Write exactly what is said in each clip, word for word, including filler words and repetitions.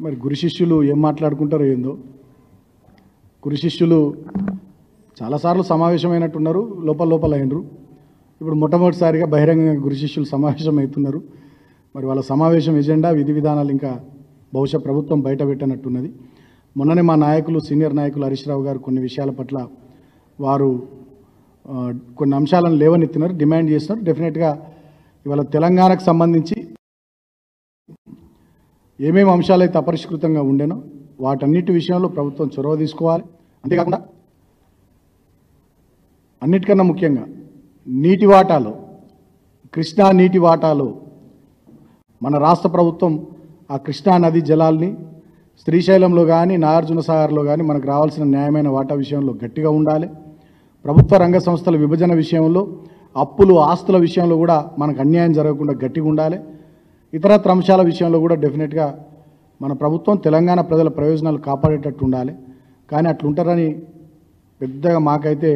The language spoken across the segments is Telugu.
మరి గురు శిష్యులు ఏం మాట్లాడుకుంటారో ఏందో. గురు శిష్యులు చాలాసార్లు సమావేశమైనట్టున్నారు, లోపల లోపల అయినరు. ఇప్పుడు మొట్టమొదటిసారిగా బహిరంగంగా గురు శిష్యులు సమావేశం అవుతున్నారు. మరి వాళ్ళ సమావేశం ఎజెండా విధి విధానాలు ఇంకా బహుశా ప్రభుత్వం బయట పెట్టనట్టున్నది. మొన్ననే మా నాయకులు సీనియర్ నాయకులు హరీష్ రావు గారు కొన్ని విషయాల పట్ల వారు కొన్ని అంశాలను లేవనెత్తినారు, డిమాండ్ చేస్తున్నారు. డెఫినెట్గా ఇవాళ తెలంగాణకు సంబంధించి ఏమేమి అంశాలు అయితే అపరిష్కృతంగా ఉండేనో వాటన్నిటి విషయంలో ప్రభుత్వం చొరవ తీసుకోవాలి. అంతేకాకుండా అన్నిటికన్నా ముఖ్యంగా నీటి వాటాలో, కృష్ణా నీటి వాటాలో మన రాష్ట్ర ప్రభుత్వం ఆ కృష్ణా నది జలాల్ని శ్రీశైలంలో కానీ నాగార్జున సాగర్లో కానీ మనకు రావాల్సిన న్యాయమైన వాటా విషయంలో గట్టిగా ఉండాలి. ప్రభుత్వ రంగ సంస్థల విభజన విషయంలో, అప్పులు ఆస్తుల విషయంలో కూడా మనకు అన్యాయం జరగకుండా గట్టిగా ఉండాలి. ఇతరత్ర అంశాల విషయంలో కూడా డెఫినెట్గా మన ప్రభుత్వం తెలంగాణ ప్రజల ప్రయోజనాలు కాపాడేటట్టు ఉండాలి. కానీ అట్లుంటారని పెద్దగా మాకైతే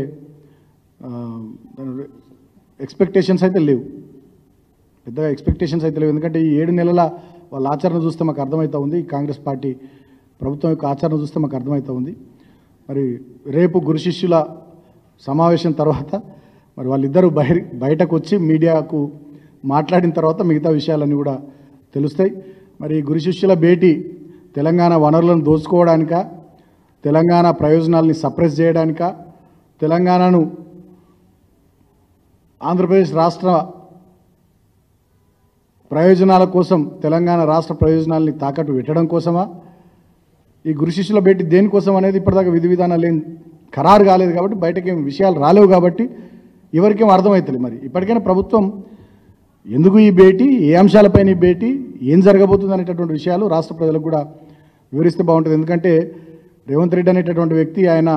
ఎక్స్పెక్టేషన్స్ అయితే లేవు, పెద్దగా ఎక్స్పెక్టేషన్స్ అయితే లేవు. ఎందుకంటే ఈ ఏడు నెలల వాళ్ళ ఆచరణ చూస్తే మాకు అర్థమవుతూ ఉంది, కాంగ్రెస్ పార్టీ ప్రభుత్వం యొక్క ఆచరణ చూస్తే మాకు అర్థమవుతూ ఉంది. మరి రేపు గురు శిష్యుల సమావేశం తర్వాత మరి వాళ్ళిద్దరూ బయట బయటకు వచ్చి మీడియాకు మాట్లాడిన తర్వాత మిగతా విషయాలన్నీ కూడా తెలుస్తాయి. మరి గురు శిష్యుల భేటీ తెలంగాణ వనరులను దోచుకోవడానిక, తెలంగాణ ప్రయోజనాల్ని సప్రెస్ చేయడానిక, తెలంగాణను ఆంధ్రప్రదేశ్ రాష్ట్ర ప్రయోజనాల కోసం, తెలంగాణ రాష్ట్ర ప్రయోజనాల్ని తాకట్టు పెట్టడం కోసమా? ఈ గురు శిష్యుల భేటీ దేనికోసం అనేది ఇప్పటిదాకా విధి విధానాలు ఏం ఖరారు కాలేదు కాబట్టి, బయటకేం విషయాలు రాలేవు కాబట్టి ఎవరికేం అర్థమవుతుంది. మరి ఇప్పటికైనా ప్రభుత్వం ఎందుకు ఈ భేటీ, ఏ అంశాలపైన ఈ భేటీ, ఏం జరగబోతుంది అనేటటువంటి విషయాలు రాష్ట్ర ప్రజలకు కూడా వివరిస్తే బాగుంటుంది. ఎందుకంటే రేవంత్ రెడ్డి అనేటటువంటి వ్యక్తి ఆయన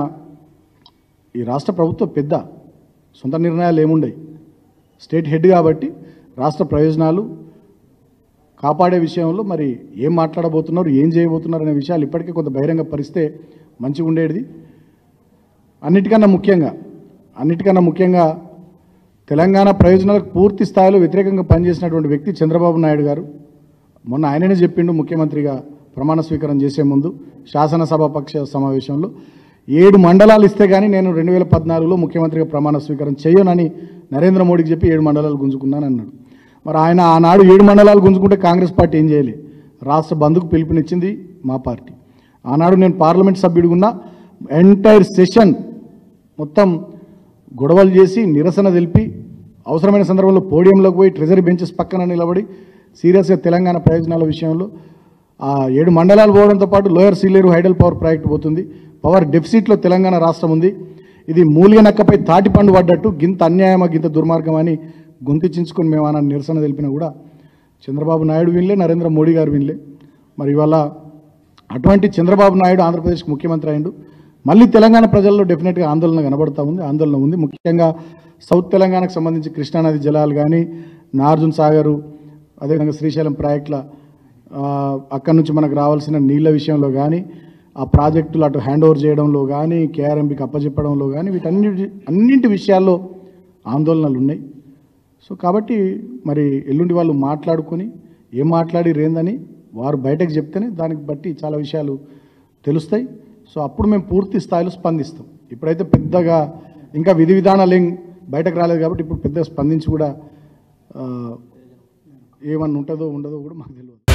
ఈ రాష్ట్ర ప్రభుత్వం పెద్ద, సొంత నిర్ణయాలు ఏముండయి, స్టేట్ హెడ్ కాబట్టి రాష్ట్ర ప్రయోజనాలు కాపాడే విషయంలో మరి ఏం మాట్లాడబోతున్నారు, ఏం చేయబోతున్నారు అనే విషయాలు ఇప్పటికే కొంత బహిరంగ పరిస్తే మంచిగా ఉండేది. అన్నిటికన్నా ముఖ్యంగా అన్నిటికన్నా ముఖ్యంగా తెలంగాణ ప్రయోజనాలకు పూర్తి స్థాయిలో వ్యతిరేకంగా పనిచేసినటువంటి వ్యక్తి చంద్రబాబు నాయుడు గారు. మొన్న ఆయననే చెప్పిండు ముఖ్యమంత్రిగా ప్రమాణ స్వీకారం చేసే ముందు శాసనసభ పక్ష సమావేశంలో, ఏడు మండలాలు ఇస్తే కానీ నేను రెండు వేల పద్నాలుగులో ముఖ్యమంత్రిగా ప్రమాణ స్వీకారం చేయనని నరేంద్ర మోడీకి చెప్పి ఏడు మండలాలు గుంజుకున్నాను అన్నాడు. మరి ఆయన ఆనాడు ఏడు మండలాలు గుంజుకుంటే కాంగ్రెస్ పార్టీ ఏం చేయలే, రాష్ట్ర బంద్కు పిలుపునిచ్చింది మా పార్టీ. ఆనాడు నేను పార్లమెంట్ సభ్యుడిగా ఉన్న ఎంటైర్ సెషన్ మొత్తం గొడవలు చేసి నిరసన తెలిపి అవసరమైన సందర్భంలో పోడియంలోకి పోయి ట్రెజరీ బెంచెస్ పక్కన నిలబడి సీరియస్గా తెలంగాణ ప్రయోజనాల విషయంలో ఆ ఏడు మండలాలు పోవడంతో పాటు lower Sileru hydel power project పోతుంది. పవర్ డెఫిసిట్లో తెలంగాణ రాష్ట్రం ఉంది. ఇది మూలిగ నక్కపై తాటిపండు పడ్డట్టు గింత అన్యాయమా, గింత దుర్మార్గం అని గొంతించుకొని మేము అన్న నిరసన తెలిపినా కూడా చంద్రబాబు నాయుడు వినలే, నరేంద్ర మోడీ గారు వినలే. మరి ఇవాళ అటువంటి చంద్రబాబు నాయుడు ఆంధ్రప్రదేశ్కి ముఖ్యమంత్రి అయిండు. మళ్ళీ తెలంగాణ ప్రజల్లో డెఫినెట్గా ఆందోళన కనబడుతూ ఉంది, ఆందోళన ఉంది. ముఖ్యంగా సౌత్ తెలంగాణకు సంబంధించి కృష్ణానది జలాలు కానీ, నాగార్జున సాగరు, అదేవిధంగా శ్రీశైలం ప్రాజెక్టుల అక్కడి నుంచి మనకు రావాల్సిన నీళ్ళ విషయంలో కానీ, ఆ ప్రాజెక్టులు అటు హ్యాండ్ ఓవర్ చేయడంలో కానీ, కేఆర్ఎంబీకి అప్పచెప్పడంలో కానీ, వీటన్నిటి అన్నింటి విషయాల్లో ఆందోళనలు ఉన్నాయి. సో కాబట్టి మరి ఎల్లుండి వాళ్ళు మాట్లాడుకొని ఏం మాట్లాడి రేందని వారు బయటకు చెప్తేనే దానికి బట్టి చాలా విషయాలు తెలుస్తాయి. సో అప్పుడు మేము పూర్తి స్థాయిలో స్పందిస్తాం. ఇప్పుడైతే పెద్దగా ఇంకా విధి విధానాలు ఏం బయటకు రాలేదు కాబట్టి ఇప్పుడు పెద్దగా స్పందించి కూడా ఏమన్నా ఉంటుందో ఉండదో కూడా మాకు తెలియదు.